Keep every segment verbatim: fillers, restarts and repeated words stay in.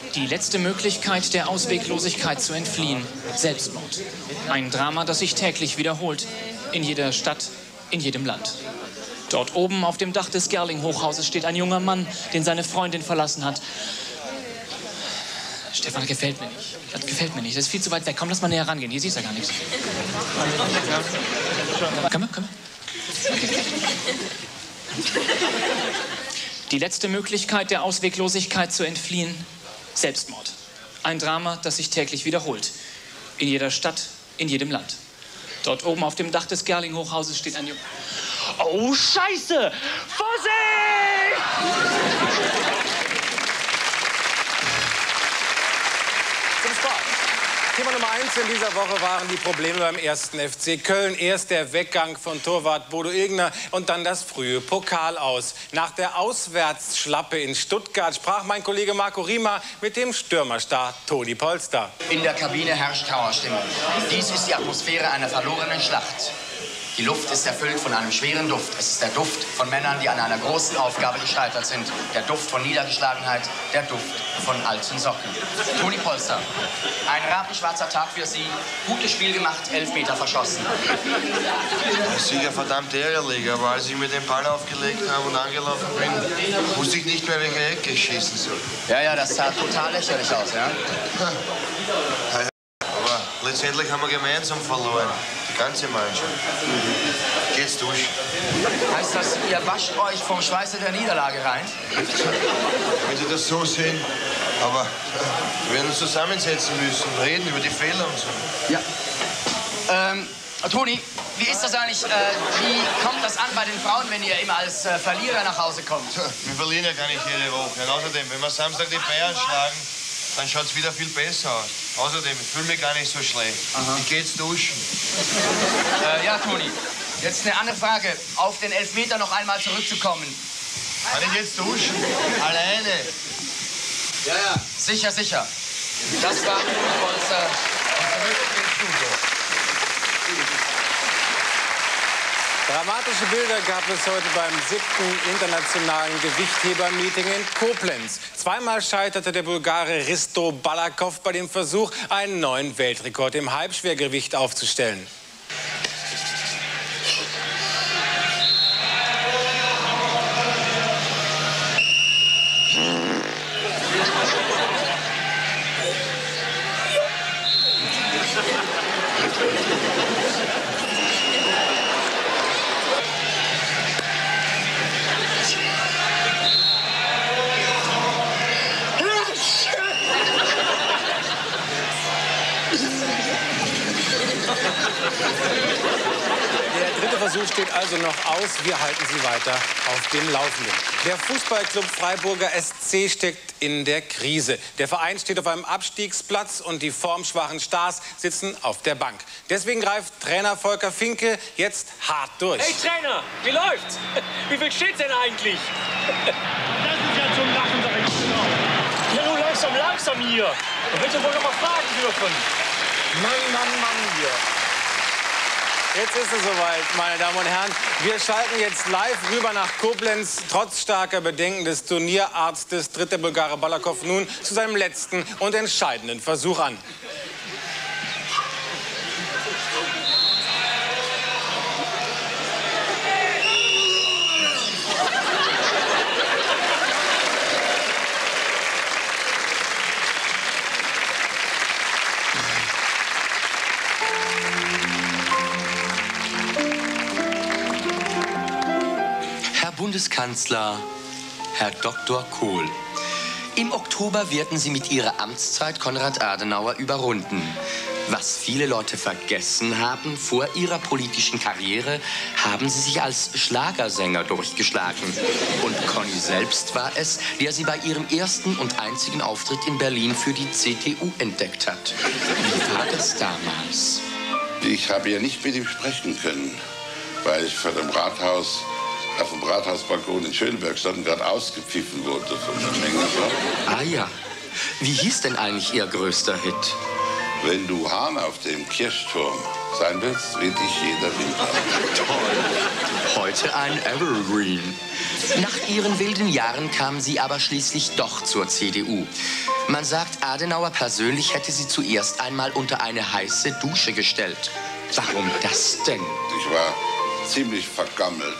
Die letzte Möglichkeit, der Ausweglosigkeit zu entfliehen. Selbstmord. Ein Drama, das sich täglich wiederholt. In jeder Stadt, in jedem Land. Dort oben auf dem Dach des Gerling-Hochhauses steht ein junger Mann, den seine Freundin verlassen hat. Stefan, das gefällt mir nicht. Das gefällt mir nicht. Das ist viel zu weit weg. Komm, lass mal näher rangehen. Hier siehst du ja gar nichts. Komm mal, komm mal. Die letzte Möglichkeit, der Ausweglosigkeit zu entfliehen. Selbstmord. Ein Drama, das sich täglich wiederholt. In jeder Stadt, in jedem Land. Dort oben auf dem Dach des Gerling-Hochhauses steht ein... Oh, Scheiße! Vorsicht! Zum Sport. Thema Nummer eins in dieser Woche waren die Probleme beim ersten F C Köln. Erst der Weggang von Torwart Bodo Illgner und dann das frühe Pokal-Aus. Nach der Auswärtsschlappe in Stuttgart sprach mein Kollege Marco Riemer mit dem Stürmerstar Toni Polster. In der Kabine herrscht Trauerstimmung. Dies ist die Atmosphäre einer verlorenen Schlacht. Die Luft ist erfüllt von einem schweren Duft. Es ist der Duft von Männern, die an einer großen Aufgabe gescheitert sind. Der Duft von Niedergeschlagenheit, der Duft von alten Socken. Toni Polster, ein rabenschwarzer Tag für Sie. Gutes Spiel gemacht, elf Meter verschossen. Das ist sicher verdammt ärgerlich, aber als ich mir den Ball aufgelegt habe und angelaufen bin, wusste ich nicht mehr, welche Ecke ich schießen soll. Ja, ja, das sah total lächerlich aus, ja? Aber letztendlich haben wir gemeinsam verloren. Die ganze Mannschaft. Geht's durch. Heißt das, ihr wascht euch vom Schweiße der Niederlage rein? Wenn Sie das so sehen, aber wir werden uns zusammensetzen müssen, reden über die Fehler und so. Ja. Ähm, Toni, wie ist das eigentlich, äh, wie kommt das an bei den Frauen, wenn ihr immer als äh, Verlierer nach Hause kommt? Wir verlieren ja gar nicht jede Woche. Und außerdem, wenn wir Samstag die Bayern schlagen, dann schaut es wieder viel besser aus. Außerdem, ich fühle mich gar nicht so schlecht. Aha. Ich geh jetzt duschen. Äh, ja, Toni, jetzt eine andere Frage. Auf den Elfmeter noch einmal zurückzukommen. Kann ich jetzt duschen? Alleine? Ja, ja. Sicher, sicher. Das war Toni Polster. Und zurück ins Studio. Dramatische Bilder gab es heute beim siebten internationalen Gewichtheber-Meeting in Koblenz. Zweimal scheiterte der Bulgare Risto Balakov bei dem Versuch, einen neuen Weltrekord im Halbschwergewicht aufzustellen. Der dritte Versuch steht also noch aus. Wir halten Sie weiter auf dem Laufenden. Der Fußballclub Freiburger S C steckt in der Krise. Der Verein steht auf einem Abstiegsplatz und die formschwachen Stars sitzen auf der Bank. Deswegen greift Trainer Volker Finke jetzt hart durch. Hey Trainer, wie läuft's? Wie viel steht's denn eigentlich? Das ist ja zum Lachen, sag ich genau. Ja, nun langsam, langsam hier. Da willst du wohl noch mal fragen dürfen. Mann, Mann, Mann hier. Jetzt ist es soweit, meine Damen und Herren. Wir schalten jetzt live rüber nach Koblenz. Trotz starker Bedenken des Turnierarztes tritt der Bulgare Balakov nun zu seinem letzten und entscheidenden Versuch an. Bundeskanzler, Herr Doktor Kohl. Im Oktober werden Sie mit Ihrer Amtszeit Konrad Adenauer überrunden. Was viele Leute vergessen haben, vor Ihrer politischen Karriere haben Sie sich als Schlagersänger durchgeschlagen. Und Conny selbst war es, der Sie bei Ihrem ersten und einzigen Auftritt in Berlin für die C D U entdeckt hat. Wie war das damals? Ich habe ja nicht mit ihm sprechen können, weil ich vor dem Rathaus auf dem Rathausbalkon in Schöneberg stand und gerade ausgepfiffen wurde von der Menge. Ah ja. Wie hieß denn eigentlich Ihr größter Hit? Wenn du Hahn auf dem Kirchturm sein willst, weht dich jeder Winter. Toll. Heute ein Evergreen. Nach Ihren wilden Jahren kamen Sie aber schließlich doch zur C D U. Man sagt, Adenauer persönlich hätte sie zuerst einmal unter eine heiße Dusche gestellt. Warum das denn? Ich war ziemlich vergammelt.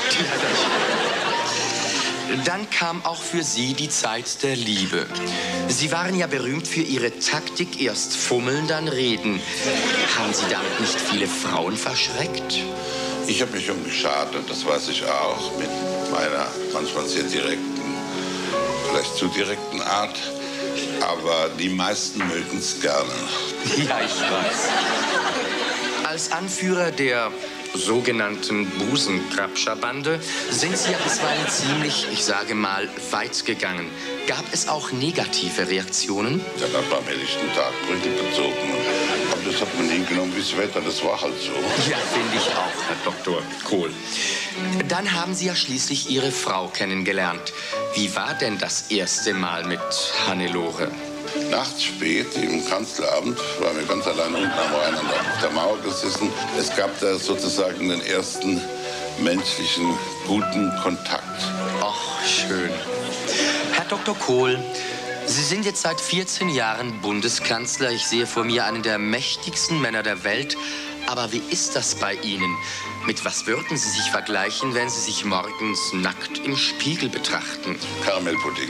Dann kam auch für Sie die Zeit der Liebe. Sie waren ja berühmt für Ihre Taktik, erst fummeln, dann reden. Haben Sie damit nicht viele Frauen verschreckt? Ich habe mich um geschadet, das weiß ich auch, mit meiner manchmal sehr direkten, vielleicht zu direkten Art. Aber die meisten mögen es gerne. Ja, ich weiß. Als Anführer der sogenannten Busenkrabscher-Bande sind Sie ja bisweilen ziemlich, ich sage mal, weit gegangen. Gab es auch negative Reaktionen? Ja, dann war am helllichten Tag Brüche bezogen. Aber das hat man hingenommen wie das Wetter, das war halt so. Ja, finde ich auch, Herr Doktor Kohl. Dann haben Sie ja schließlich Ihre Frau kennengelernt. Wie war denn das erste Mal mit Hannelore? Nachts spät im Kanzleramt waren wir ganz allein unten am Rhein auf der Mauer gesessen. Es gab da sozusagen den ersten menschlichen, guten Kontakt. Ach, schön. Herr Doktor Kohl, Sie sind jetzt seit vierzehn Jahren Bundeskanzler. Ich sehe vor mir einen der mächtigsten Männer der Welt. Aber wie ist das bei Ihnen? Mit was würden Sie sich vergleichen, wenn Sie sich morgens nackt im Spiegel betrachten? Karamellpudding.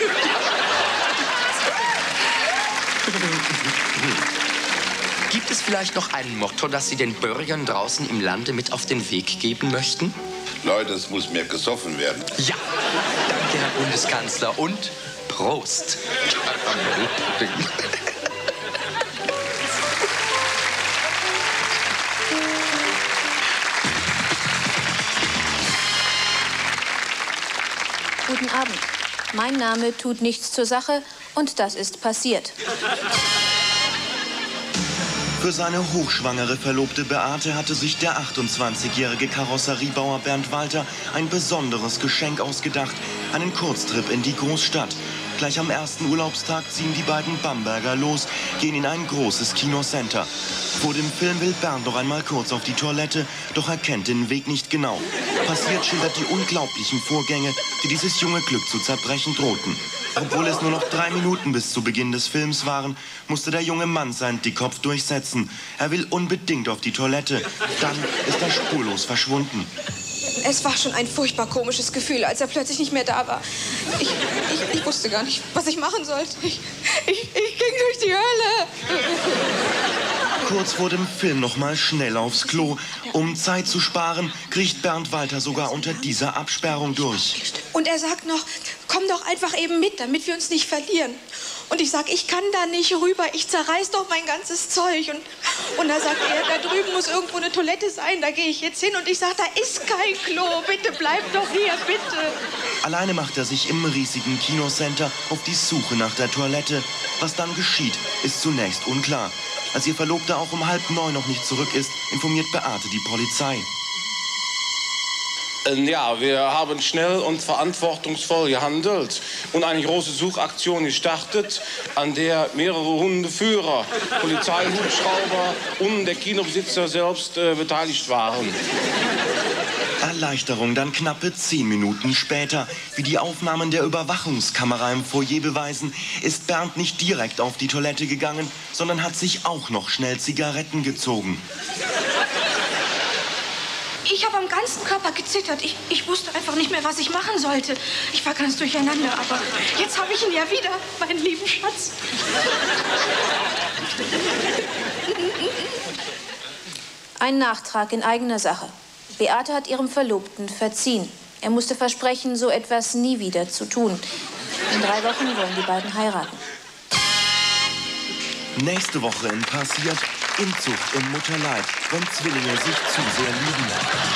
Gibt es vielleicht noch ein Motto, das Sie den Bürgern draußen im Lande mit auf den Weg geben möchten? Leute, es muss mehr gesoffen werden. Ja, danke, Herr Bundeskanzler. Und Prost. Guten Abend. Mein Name tut nichts zur Sache und das ist passiert. Für seine hochschwangere Verlobte Beate hatte sich der achtundzwanzigjährige Karosseriebauer Bernd Walter ein besonderes Geschenk ausgedacht. Einen Kurztrip in die Großstadt. Gleich am ersten Urlaubstag ziehen die beiden Bamberger los, gehen in ein großes Kinocenter. Vor dem Film will Bernd noch einmal kurz auf die Toilette, doch er kennt den Weg nicht genau. Passiert schildert die unglaublichen Vorgänge, die dieses junge Glück zu zerbrechen drohten. Obwohl es nur noch drei Minuten bis zu Beginn des Films waren, musste der junge Mann seinen Dickkopf durchsetzen. Er will unbedingt auf die Toilette. Dann ist er spurlos verschwunden. Es war schon ein furchtbar komisches Gefühl, als er plötzlich nicht mehr da war. Ich, ich, ich wusste gar nicht, was ich machen sollte. Ich, ich, ich ging durch die Hölle. Kurz vor dem Film noch mal schnell aufs Klo. Um Zeit zu sparen, kriecht Bernd Walter sogar unter dieser Absperrung durch. Und er sagt noch, komm doch einfach eben mit, damit wir uns nicht verlieren. Und ich sag, ich kann da nicht rüber, ich zerreiß doch mein ganzes Zeug. Und, und da sagt er, da drüben muss irgendwo eine Toilette sein, da gehe ich jetzt hin. Und ich sag, da ist kein Klo, bitte bleib doch hier, bitte. Alleine macht er sich im riesigen Kinocenter auf die Suche nach der Toilette. Was dann geschieht, ist zunächst unklar. Als ihr Verlobter auch um halb neun noch nicht zurück ist, informiert Beate die Polizei. Ja, wir haben schnell und verantwortungsvoll gehandelt und eine große Suchaktion gestartet, an der mehrere Hundeführer, Polizeihubschrauber und der Kinobesitzer selbst äh, beteiligt waren. Erleichterung dann knappe zehn Minuten später. Wie die Aufnahmen der Überwachungskamera im Foyer beweisen, ist Bernd nicht direkt auf die Toilette gegangen, sondern hat sich auch noch schnell Zigaretten gezogen. Ich habe am ganzen Körper gezittert. Ich, ich wusste einfach nicht mehr, was ich machen sollte. Ich war ganz durcheinander, aber jetzt habe ich ihn ja wieder, meinen lieben Schatz. Ein Nachtrag in eigener Sache. Beate hat ihrem Verlobten verziehen. Er musste versprechen, so etwas nie wieder zu tun. In drei Wochen wollen die beiden heiraten. Nächste Woche in Passiert, Inzucht im Mutterleib, wenn Zwillinge sich zu sehr lieben.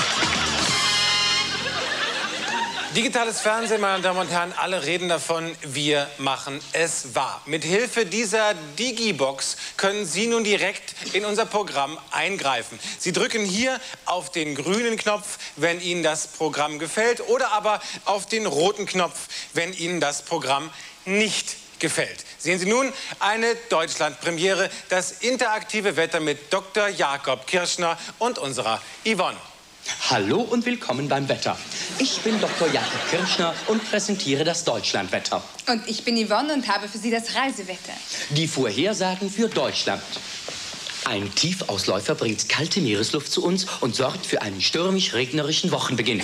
Digitales Fernsehen, meine Damen und Herren, alle reden davon, wir machen es wahr. Mit Hilfe dieser Digibox können Sie nun direkt in unser Programm eingreifen. Sie drücken hier auf den grünen Knopf, wenn Ihnen das Programm gefällt, oder aber auf den roten Knopf, wenn Ihnen das Programm nicht gefällt. Sehen Sie nun eine Deutschlandpremiere, das interaktive Wetter mit Doktor Jakob Kirschner und unserer Yvonne. Hallo und willkommen beim Wetter. Ich bin Doktor Jakob Kirschner und präsentiere das Deutschlandwetter. Und ich bin Yvonne und habe für Sie das Reisewetter. Die Vorhersagen für Deutschland. Ein Tiefausläufer bringt kalte Meeresluft zu uns und sorgt für einen stürmisch-regnerischen Wochenbeginn.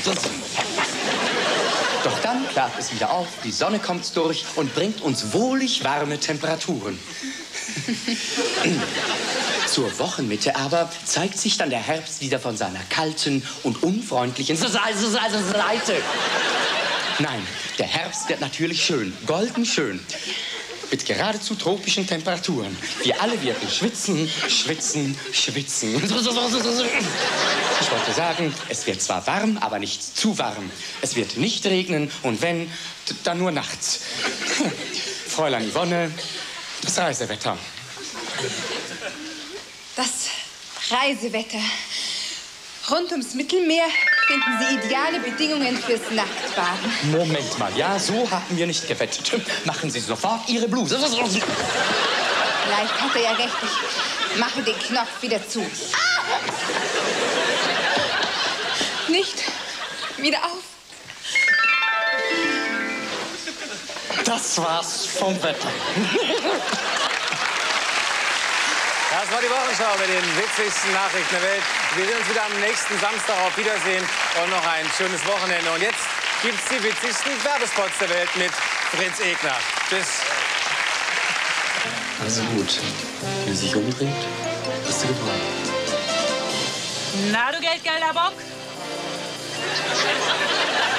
Doch dann klart es wieder auf, die Sonne kommt durch und bringt uns wohlig warme Temperaturen. Zur Wochenmitte aber zeigt sich dann der Herbst wieder von seiner kalten und unfreundlichen Seite. Nein, der Herbst wird natürlich schön, golden schön. Mit geradezu tropischen Temperaturen. Wir alle werden schwitzen, schwitzen, schwitzen. Ich wollte sagen, es wird zwar warm, aber nicht zu warm. Es wird nicht regnen und wenn, dann nur nachts. Fräulein Yvonne, das Reisewetter. Das Reisewetter. Rund ums Mittelmeer finden Sie ideale Bedingungen fürs Nacktbaden. Moment mal, ja, so haben wir nicht gewettet. Machen Sie sofort Ihre Bluse. Vielleicht hat er ja recht. Ich mache den Knopf wieder zu. Ah! Nicht. Wieder auf. Das war's vom Wetter. Das war die Wochenschau mit den witzigsten Nachrichten der Welt. Wir sehen uns wieder am nächsten Samstag. Auf Wiedersehen und noch ein schönes Wochenende. Und jetzt gibt's die witzigsten Werbespots der Welt mit Fritz Egner. Tschüss. Also gut, wenn sie sich umdreht, hast du gewonnen. Na, du Geldgeiler Bock?